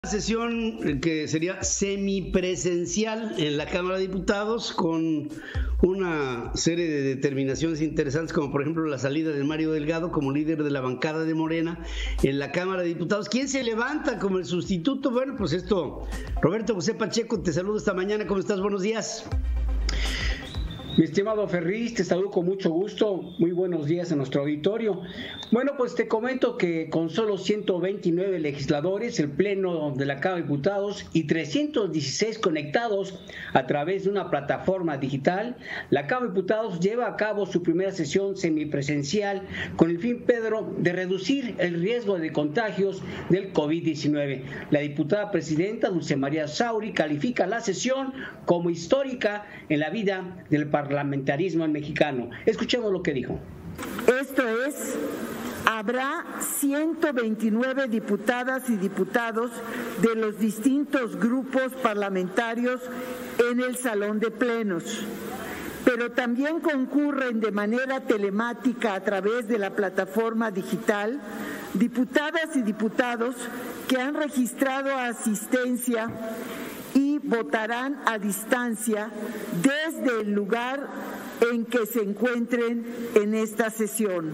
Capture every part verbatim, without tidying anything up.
Sesión que sería semipresencial en la Cámara de Diputados con una serie de determinaciones interesantes, como por ejemplo la salida de Mario Delgado como líder de la bancada de Morena en la Cámara de Diputados. ¿Quién se levanta como el sustituto? Bueno, pues esto, Roberto José Pacheco, te saludo esta mañana. ¿Cómo estás? Buenos días. Mi estimado Ferriz, te saludo con mucho gusto. Muy buenos días a nuestro auditorio. Bueno, pues te comento que con solo ciento veintinueve legisladores, el Pleno de la Cámara de Diputados y trescientos dieciséis conectados a través de una plataforma digital, la Cámara de Diputados lleva a cabo su primera sesión semipresencial con el fin, Pedro, de reducir el riesgo de contagios del COVID diecinueve. La diputada presidenta Dulce María Sauri califica la sesión como histórica en la vida del Parlamento. parlamentarismo mexicano. Escuchemos lo que dijo. Esto es, habrá ciento veintinueve diputadas y diputados de los distintos grupos parlamentarios en el salón de plenos, pero también concurren de manera telemática a través de la plataforma digital diputadas y diputados que han registrado asistencia y votarán a distancia desde el lugar en que se encuentren en esta sesión.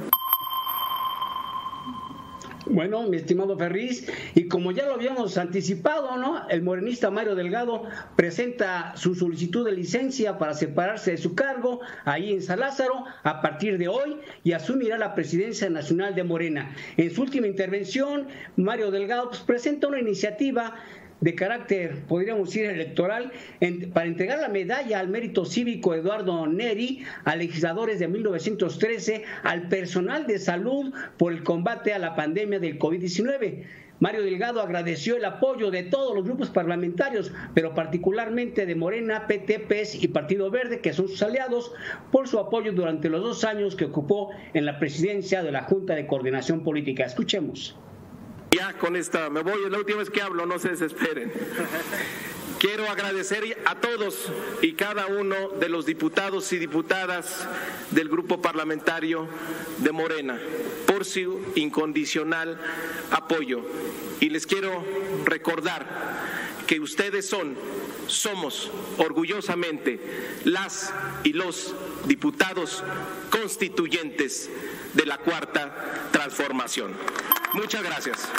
Bueno, mi estimado Ferriz, y como ya lo habíamos anticipado, ¿no? El morenista Mario Delgado presenta su solicitud de licencia para separarse de su cargo ahí en San Lázaro a partir de hoy y asumirá la presidencia nacional de Morena. En su última intervención, Mario Delgado pues, presenta una iniciativa de carácter, podríamos decir, electoral, en, para entregar la medalla al mérito cívico Eduardo Neri a legisladores de mil novecientos trece, al personal de salud por el combate a la pandemia del COVID diecinueve. Mario Delgado agradeció el apoyo de todos los grupos parlamentarios, pero particularmente de Morena, P T, P E S y Partido Verde, que son sus aliados, por su apoyo durante los dos años que ocupó en la presidencia de la Junta de Coordinación Política. Escuchemos. Ya con esta me voy, es la última vez que hablo, no se desesperen. Quiero agradecer a todos y cada uno de los diputados y diputadas del grupo parlamentario de Morena por su incondicional apoyo. Y les quiero recordar que ustedes son, somos orgullosamente las y los diputados constituyentes de la Cuarta Transformación. Muchas gracias.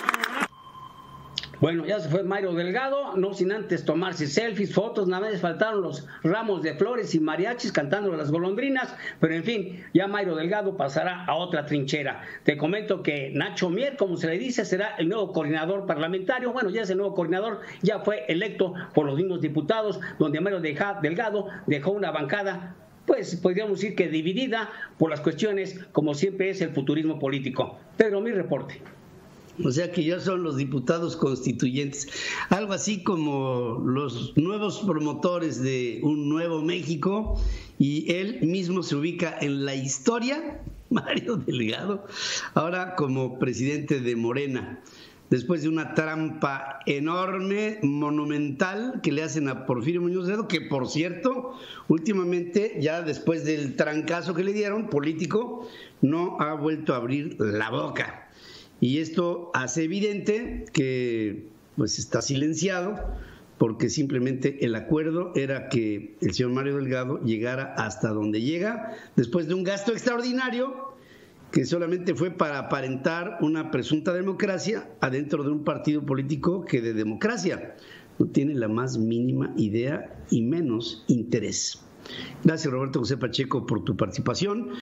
Bueno, ya se fue Mario Delgado, no sin antes tomarse selfies, fotos, nada más faltaron los ramos de flores y mariachis cantando las golondrinas, pero en fin, ya Mario Delgado pasará a otra trinchera. Te comento que Nacho Mier, como se le dice, será el nuevo coordinador parlamentario. Bueno, ya es el nuevo coordinador, ya fue electo por los mismos diputados, donde Mario Delgado dejó una bancada, pues podríamos decir que dividida por las cuestiones, como siempre es el futurismo político. Pedro, mi reporte. O sea que ya son los diputados constituyentes, algo así como los nuevos promotores de un nuevo México, y él mismo se ubica en la historia, Mario Delgado, ahora como presidente de Morena, después de una trampa enorme, monumental, que le hacen a Porfirio Muñoz Ledo, que por cierto, últimamente, ya después del trancazo que le dieron, político, no ha vuelto a abrir la boca. Y esto hace evidente que pues está silenciado, porque simplemente el acuerdo era que el señor Mario Delgado llegara hasta donde llega, después de un gasto extraordinario que solamente fue para aparentar una presunta democracia adentro de un partido político que de democracia no tiene la más mínima idea y menos interés. Gracias, Roberto José Pacheco, por tu participación.